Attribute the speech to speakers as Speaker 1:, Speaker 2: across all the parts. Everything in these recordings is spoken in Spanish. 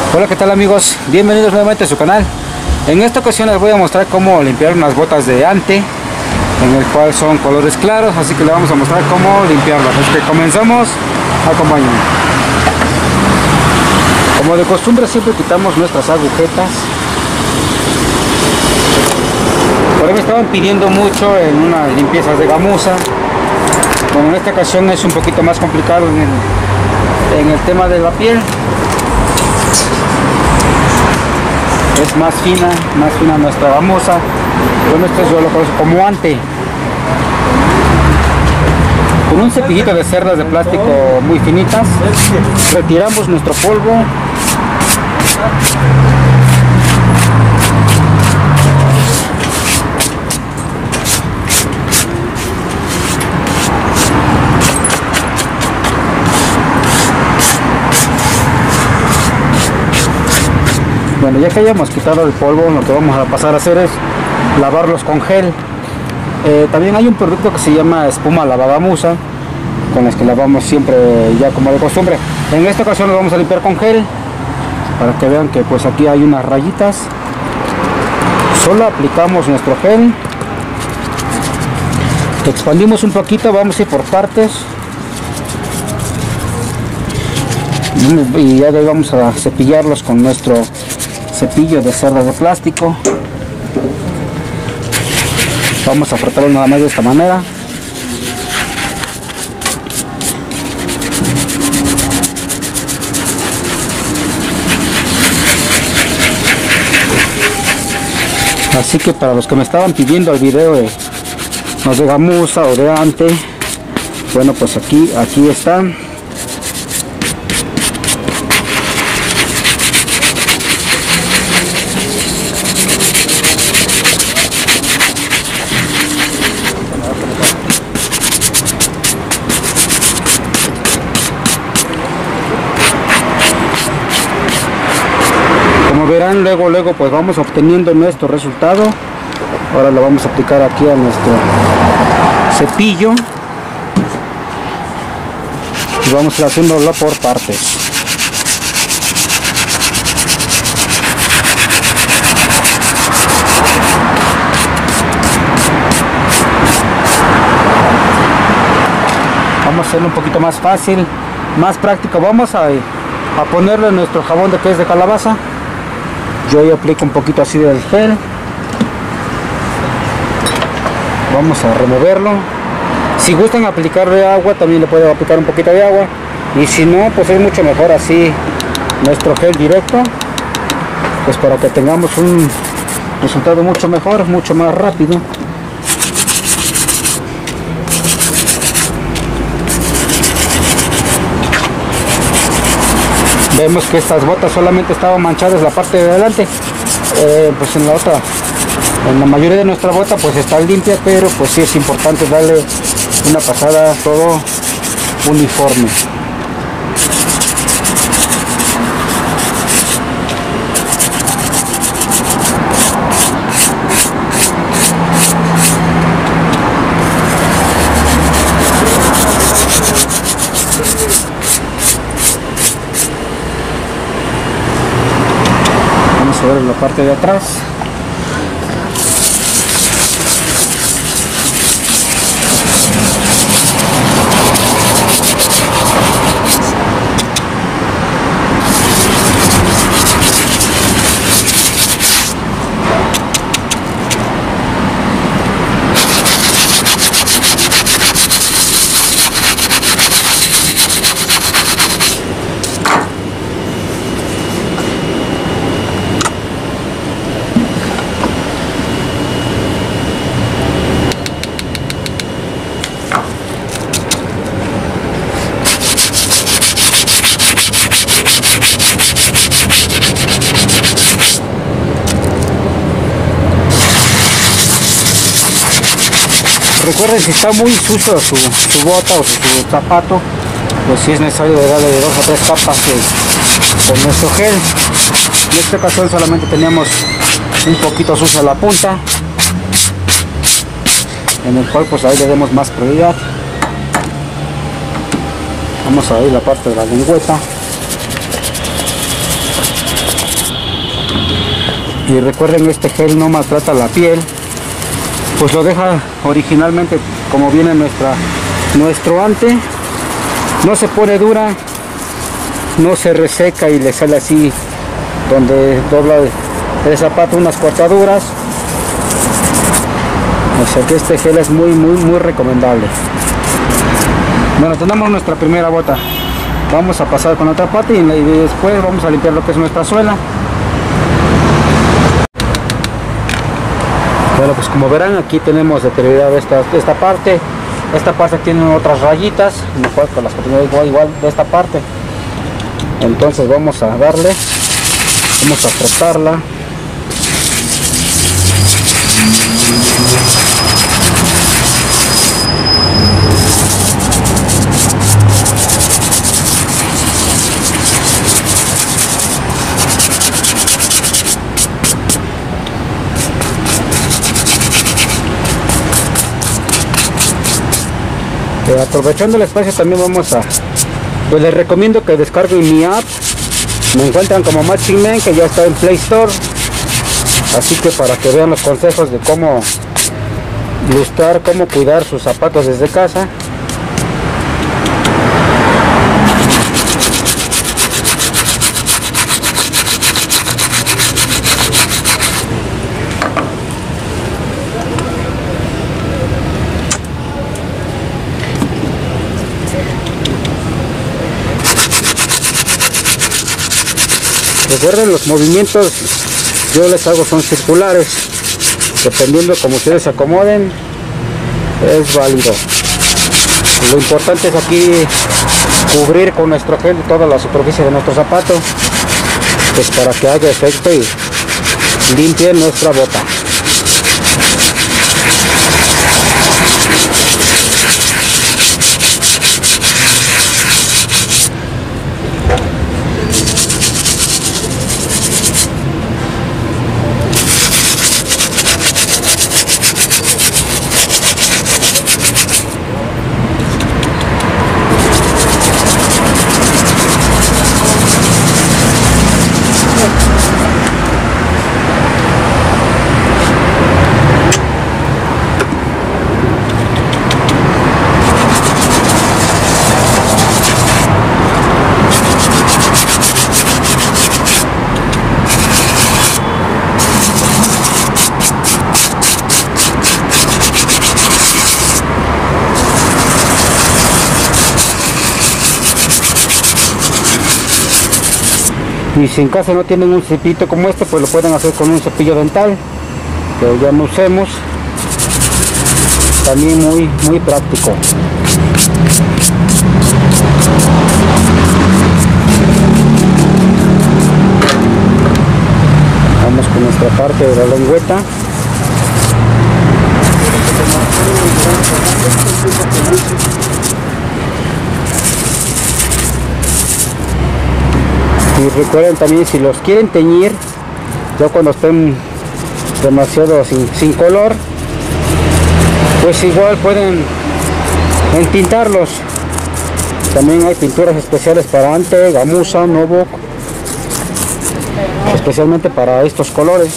Speaker 1: Hola, ¿qué tal amigos? Bienvenidos nuevamente a su canal. En esta ocasión les voy a mostrar cómo limpiar unas botas de ante, en el cual son colores claros, así que les vamos a mostrar cómo limpiarlas. Así que comenzamos, acompáñenme. Como de costumbre siempre quitamos nuestras agujetas. Por ahí me estaban pidiendo mucho en unas limpiezas de gamuza. Bueno, en esta ocasión es un poquito más complicado en el tema de la piel. Es más fina nuestra gamuza. Bueno, esto yo lo conozco como ante. Con un cepillito de cerdas de plástico muy finitas, retiramos nuestro polvo. Bueno, ya que hayamos quitado el polvo, lo que vamos a pasar a hacer es lavarlos con gel. También hay un producto que se llama espuma lavagamuza, con las que lavamos siempre ya como de costumbre. En esta ocasión lo vamos a limpiar con gel, para que vean que pues aquí hay unas rayitas. Solo aplicamos nuestro gel, expandimos un poquito, vamos a ir por partes. Y ya de ahí vamos a cepillarlos con nuestro cepillo de cerdas de plástico. Vamos a frotarlo nada más de esta manera. Así que para los que me estaban pidiendo el video de gamuza o de ante, bueno, pues aquí están. Como verán, luego pues vamos obteniendo nuestro resultado. Ahora lo vamos a aplicar aquí a nuestro cepillo y vamos a ir haciéndolo por partes. Vamos a hacerlo un poquito más fácil, más práctico. Vamos a ponerle nuestro jabón de que es de calabaza. Yo ya aplico un poquito así del gel. Vamos a removerlo. Si gustan aplicarle agua, también le pueden aplicar un poquito de agua. Y si no, pues es mucho mejor así nuestro gel directo. Pues para que tengamos un resultado mucho mejor, mucho más rápido. Vemos que estas botas solamente estaban manchadas la parte de adelante, pues en la mayoría de nuestra bota pues está limpia, pero pues sí es importante darle una pasada todo uniforme. Vamos a ver la parte de atrás. Recuerden, si está muy sucio su bota o su zapato, pues si es necesario darle de 2 o 3 capas con nuestro gel. En esta ocasión solamente teníamos un poquito sucia la punta, en el cual pues ahí le demos más prioridad. Vamos a ver la parte de la lengüeta. Y recuerden, este gel no maltrata la piel, pues lo deja originalmente como viene nuestro ante. No se pone dura, no se reseca y le sale así donde dobla el zapato unas cortaduras. O sea que este gel es muy recomendable. Bueno, tenemos nuestra primera bota. Vamos a pasar con otra parte y después vamos a limpiar lo que es nuestra suela. Bueno, pues como verán, aquí tenemos deteriorada esta parte. Esta parte tiene otras rayitas, mejor con las que tengo igual de esta parte. Entonces vamos a darle, vamos a frotarla. Aprovechando el espacio también vamos a, pues les recomiendo que descarguen mi app. Me encuentran como Matching Man, que ya está en Play Store, así que para que vean los consejos de cómo lustrar, cómo cuidar sus zapatos desde casa. Recuerden, los movimientos yo les hago son circulares, dependiendo como ustedes se acomoden es válido. Lo importante es aquí cubrir con nuestro gel toda la superficie de nuestro zapato, pues para que haga efecto y limpie nuestra bota. Y si en casa no tienen un cepillito como este, pues lo pueden hacer con un cepillo dental, que ya no usemos. También muy práctico. Vamos con nuestra parte de la lengüeta. Y recuerden también, si los quieren teñir, ya cuando estén demasiado sin color, pues igual pueden entintarlos. También hay pinturas especiales para ante, gamuza, nubuck, especialmente para estos colores.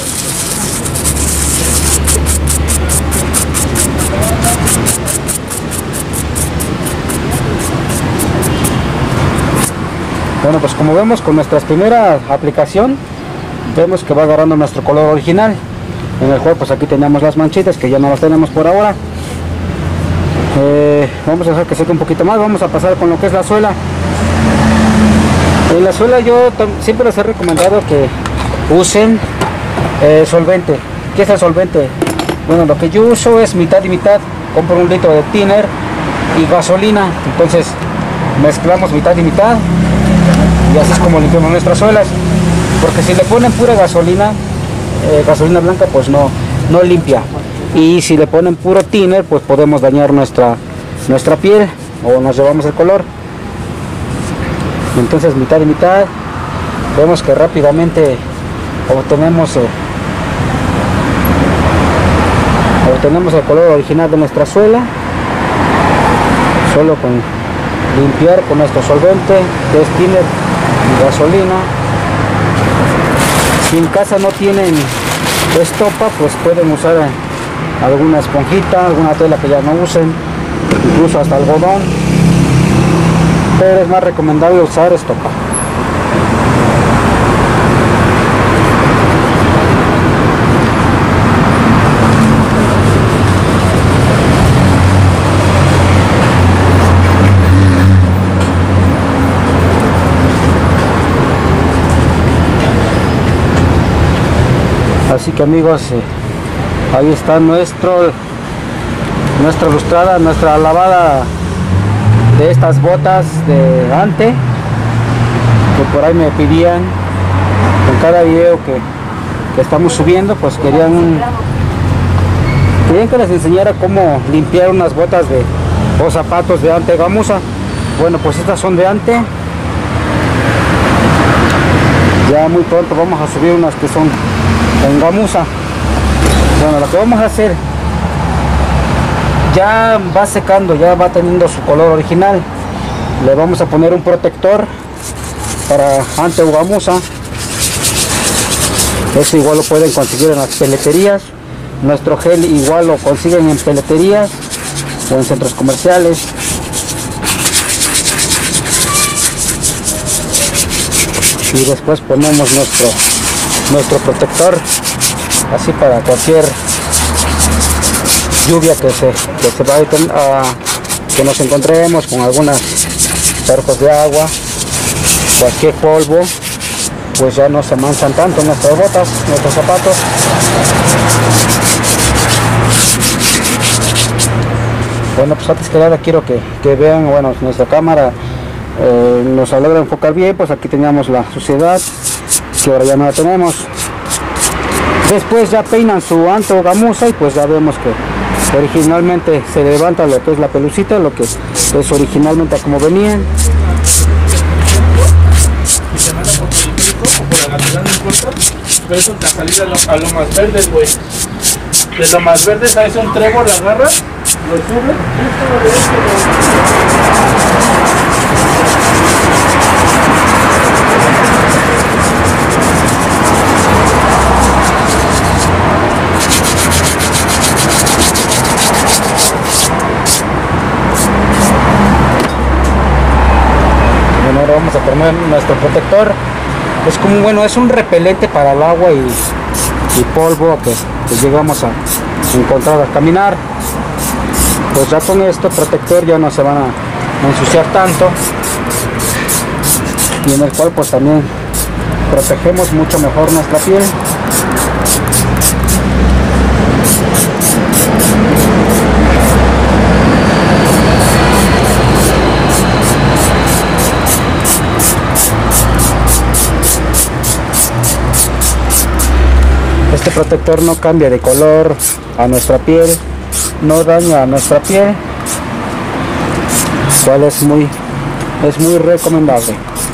Speaker 1: Bueno, pues como vemos, con nuestra primera aplicación vemos que va agarrando nuestro color original, en el cual pues aquí tenemos las manchitas que ya no las tenemos por ahora. Vamos a dejar que seque un poquito más. Vamos a pasar con lo que es la suela. En la suela yo siempre les he recomendado que usen solvente. ¿Qué es el solvente? Bueno, lo que yo uso es mitad y mitad. Compro 1 litro de thinner y gasolina, entonces mezclamos mitad y mitad y así es como limpiamos nuestras suelas, porque si le ponen pura gasolina, gasolina blanca, pues no limpia, y si le ponen puro thinner, pues podemos dañar nuestra piel o nos llevamos el color. Entonces mitad y mitad. Vemos que rápidamente obtenemos el color original de nuestra suela, solo con limpiar con nuestro solvente, que es thinner y gasolina. Si en casa no tienen estopa, pues pueden usar alguna esponjita, alguna tela que ya no usen, incluso hasta algodón, pero es más recomendable usar estopa. Así que amigos, ahí está nuestra lustrada, nuestra lavada de estas botas de ante, que por ahí me pedían en cada video que estamos subiendo, pues querían que les enseñara cómo limpiar unas botas o zapatos de ante gamuza. Bueno, pues estas son de ante. Ya muy pronto vamos a subir unas que son en gamuza. Bueno, lo que vamos a hacer, ya va secando, ya va teniendo su color original. Le vamos a poner un protector para ante o gamuza. Eso igual lo pueden conseguir en las peleterías. Nuestro gel igual lo consiguen en peleterías o en centros comerciales. Y después ponemos nuestro protector, así para cualquier lluvia que nos encontremos, con algunas charcos de agua, cualquier polvo, pues ya no se manchan tanto nuestras botas, nuestros zapatos. Bueno, pues antes que nada quiero que vean, bueno, nuestra cámara nos logra enfocar bien. Pues aquí teníamos la suciedad, que ahora ya no la tenemos. Después ya peinan su ante o gamuza y pues ya vemos que originalmente se levanta lo que es la pelucita, lo que es originalmente como venían.
Speaker 2: Pero eso te salida a lo más verdes, güey. De lo más verdes a eso un trébol, la agarra, lo sube.
Speaker 1: Bueno, ahora vamos a poner nuestro protector. Es como, bueno, es un repelente para el agua y polvo que llegamos a encontrar al caminar. Pues ya con este protector ya no se van a ensuciar tanto, y en el cual pues también protegemos mucho mejor nuestra piel. Este protector no cambia de color a nuestra piel, no daña a nuestra piel, cual es muy recomendable.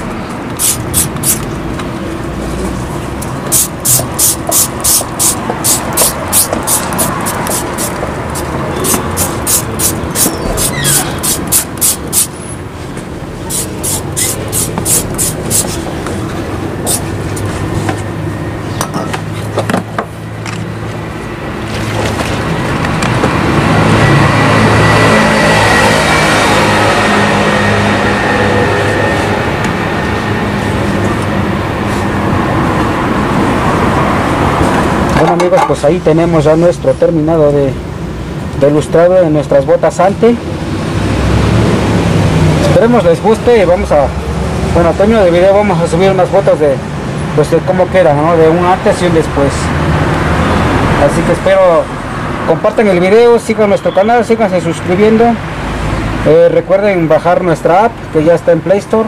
Speaker 1: Bueno amigos, pues ahí tenemos ya nuestro terminado de lustrado de nuestras botas ante. Esperemos les guste. Vamos a, bueno, a término de video vamos a subir unas fotos de cómo queda, ¿no? De un antes y un después. Así que espero compartan el video, sigan nuestro canal, síganse suscribiendo. Recuerden bajar nuestra app que ya está en Play Store.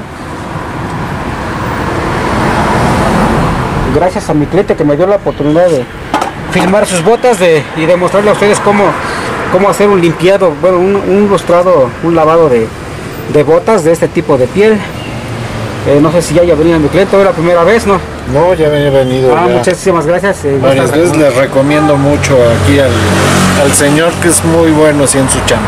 Speaker 1: Gracias a mi cliente que me dio la oportunidad de filmar sus botas y demostrarle a ustedes cómo hacer un limpiado, bueno, un lustrado, un lavado de botas de este tipo de piel. No sé si ya venido mi cliente, hoy la primera vez, ¿no?
Speaker 3: No, ya he venido.
Speaker 1: Muchísimas gracias.
Speaker 3: Varias veces les recomiendo mucho aquí al señor, que es muy bueno así en su chamba.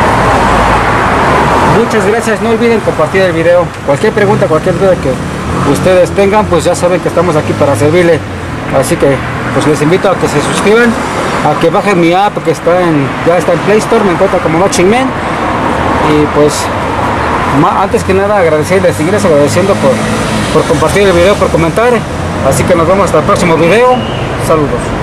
Speaker 1: Muchas gracias, no olviden compartir el video. Cualquier pregunta, cualquier duda que ustedes tengan, pues ya saben que estamos aquí para servirle. Así que pues les invito a que se suscriban, a que bajen mi app que ya está en Play Store, me encuentra como Notching Man. Y pues antes que nada agradecerles, seguirles agradeciendo por compartir el video, por comentar. Así que nos vemos hasta el próximo video. Saludos.